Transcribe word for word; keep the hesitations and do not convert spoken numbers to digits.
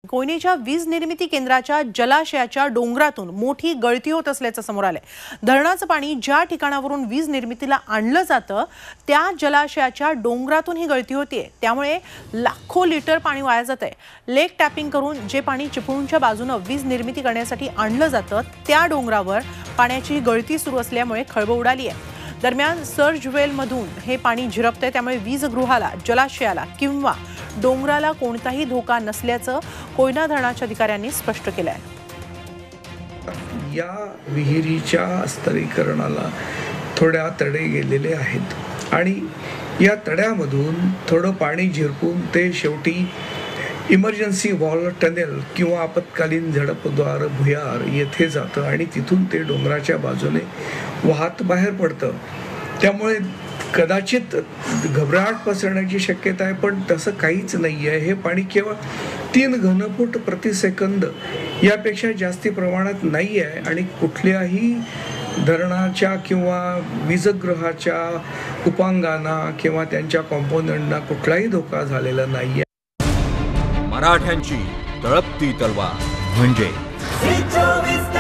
कोयनेच्या वीज निर्मिती केंद्राच्या जलाशयाच्या डोंगरातून मोठी गळती होत असल्याचं समोर आलंय। धरणाचं पाणी ज्या ठिकाणावरून वीज निर्मितीला आणलं जातं त्या जलाशयाच्या डोंगरातून ही गळती होतीये, त्यामुळे लाखो लिटर पाणी वाया जातंय। लेक टॅपिंग करून जे पाणी चिपळूणच्या बाजूने वीज निर्मिती करण्यासाठी आणलं जातं त्या डोंगरावर पाण्याची गळती सुरू असल्यामुळे खळबळ उडाली आहे। दरम्यान सर्ज वेल मधून हे पाणी झिरपतंय, त्यामुळे वीजगृहाला, जलाशयाला किंवा डोंगराला कोणताही धोका नसल्याचं कोयना धरणाच्या अधिकाऱ्यांनी स्पष्ट केलं आहे। या विहिरीच्या स्तरीकरणाला थोड्या तडे गेलेले आहेत आणि या तड्यामधून थोडं पाणी झिरपून ते शेवटी इमर्जन्सी वॉल टनेल किंवा आपत्कालीन झडपद्वार भुयार येथे जातं आणि तिथून ते डोंगराच्या बाजूने वाहत बाहेर पडतं। त्यामुळे कदाचित घबराट पसरण्याची शक्यता आहे, पण तसं काहीच नाही आहे। हे पाणी केवळ तीन घनफूट प्रति सेकंद यापेक्षा जास्ती प्रमाणात नाही आहे आणि कुठल्याही धरणाच्या किंवा वीजगृहाच्या उपांगांना किंवा त्यांच्या कॉम्पोनंटना कुठलाही धोका झालेला नाही आहे। मराठ्यांची तळपती तलवार म्हणजे